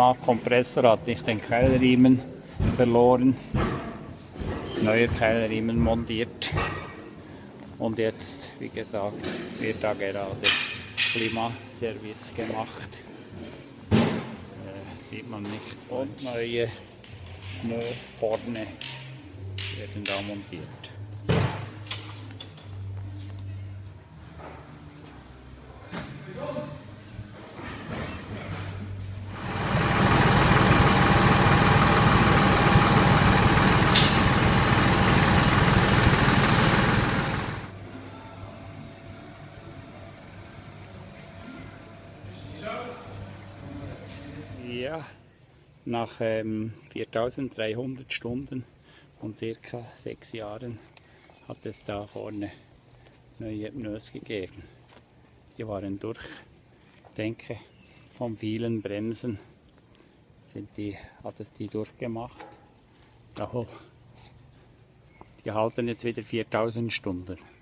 Klimakompressor hat nicht den Keilriemen verloren. Neuer Keilriemen montiert. Und jetzt, wie gesagt, wird da gerade Klimaservice gemacht. Sieht man nicht. Und neue Pneu vorne werden da montiert. Ja, nach 4300 Stunden und circa 6 Jahren hat es da vorne neue Pneus gegeben. Die waren durch. Ich denke, von vielen Bremsen hat es die durchgemacht. Die halten jetzt wieder 4000 Stunden.